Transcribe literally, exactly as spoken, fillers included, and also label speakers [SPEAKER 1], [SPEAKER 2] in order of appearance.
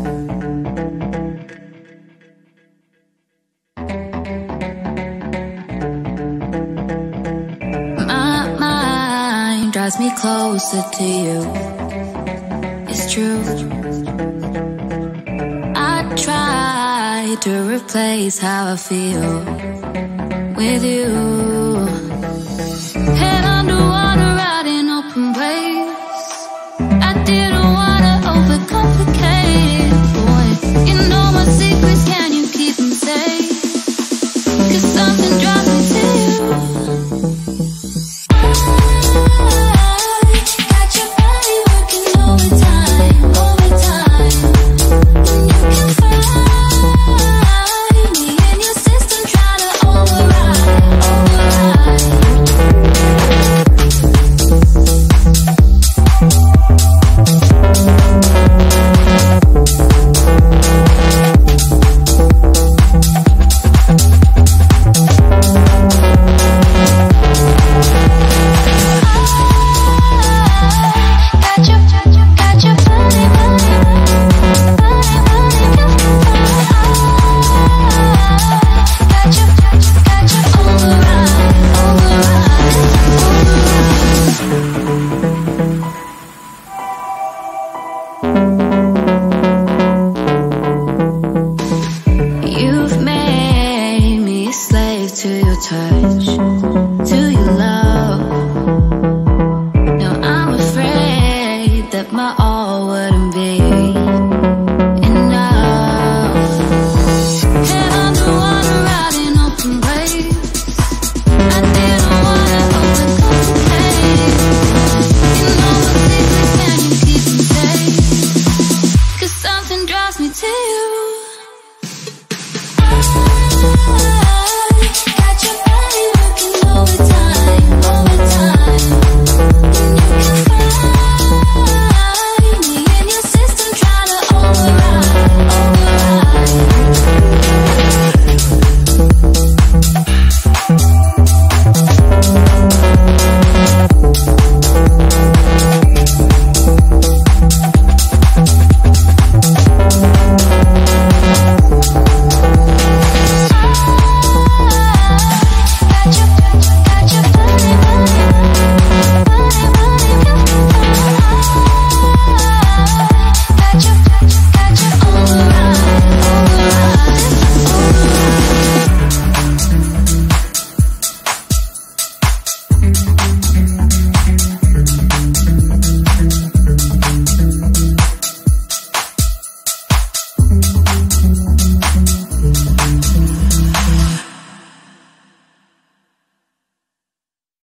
[SPEAKER 1] My mind drives me closer to you. It's true. I try to replace how I feel with you. Head underwater out in open waves. I didn't wanna overcomplicate it, boy. You know my secrets, can you keep them safe? 'Cause something drives me to you. Touch, to your love. Now I'm afraid that my all wouldn't be enough. Head underwater out in open waves. I didn't wanna overcomplicate. You know my secrets, can you keep them safe? 'Cause something draws me to you.